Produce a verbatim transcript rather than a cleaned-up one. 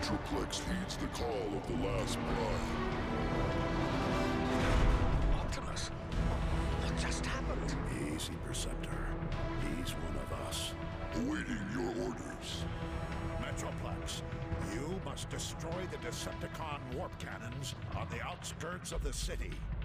Metroplex heeds the call of the last Prime. Optimus, what just happened? Easy, Perceptor. He's one of us. Awaiting your orders. Metroplex, you must destroy the Decepticon warp cannons on the outskirts of the city.